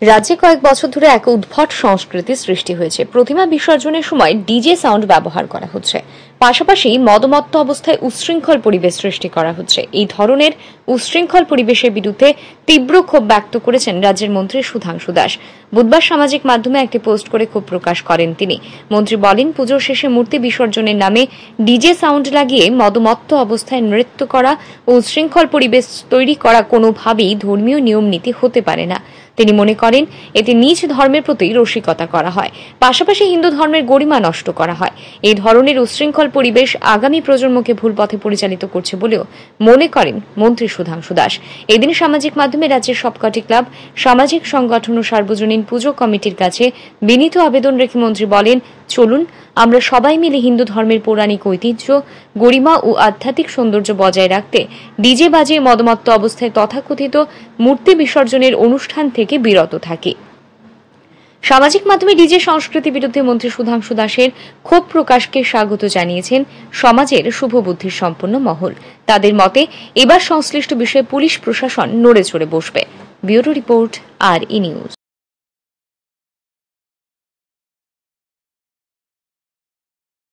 রাজ্যে কয়েক বছর ধরে এক উদ্ভট সংস্কৃতি সৃষ্টি হয়েছে। প্রতিমা বিসর্জনের সময় ডিজে সাউন্ড ব্যবহার করা হচ্ছে, পাশাপাশি মদমত্ত অবস্থায় উচ্ছৃঙ্খল পরিবেশ সৃষ্টি করা হচ্ছে। এই ধরনের উচ্ছৃঙ্খল পরিবেশের বিরুদ্ধে তীব্র ক্ষোভ ব্যক্ত করেছেন রাজ্যের মন্ত্রী সুধাংশু দাস। বুধবার সামাজিক মাধ্যমে একটি পোস্ট করে ক্ষোভ প্রকাশ করেন তিনি। মন্ত্রী বলেন, পুজোর শেষে মূর্তি বিসর্জনের নামে ডিজে সাউন্ড লাগিয়ে মদমত্ত অবস্থায় নৃত্য করা ও উচ্ছৃঙ্খল পরিবেশ তৈরি করা কোনোভাবেই ধর্মীয় নিয়ম নীতি হতে পারে না। তিনি মনে করেন, এতে নিজ ধর্মের প্রতি রসিকতা করা হয়, পাশাপাশি হিন্দু ধর্মের গরিমা নষ্ট করা হয়। এই ধরনের উচ্ছৃঙ্খল পরিবেশ আগামী প্রজন্মকে ভুল পথে পরিচালিত করছে বলেও মনে করেন মন্ত্রী সুধাংশু দাস। এদিন সামাজিক মাধ্যমে রাজ্যের সবকটি ক্লাব, সামাজিক সংগঠন ও সার্বজনীন পুজো কমিটির কাছে বিনীত আবেদন রেখে মন্ত্রী বলেন, চলুন আমরা সবাই মিলে হিন্দু ধর্মের পৌরাণিক ঐতিহ্য, গরিমা ও আধ্যাত্মিক সৌন্দর্য বজায় রাখতে ডিজে বাজিয়ে মদমত্ত অবস্থায় তথাকথিত মূর্তি বিসর্জনের অনুষ্ঠান থেকে বিরত থাকি। সামাজিক মাধ্যমে ডিজে সংস্কৃতি বিরুদ্ধে মন্ত্রী সুধাংশু দাসের ক্ষোভ প্রকাশকে স্বাগত জানিয়েছেন সমাজের শুভবুদ্ধির সম্পন্ন মহল। তাদের মতে, এবার সংশ্লিষ্ট বিষয়ে পুলিশ প্রশাসন নড়ে চড়ে বসবে। Bureau report, RE news.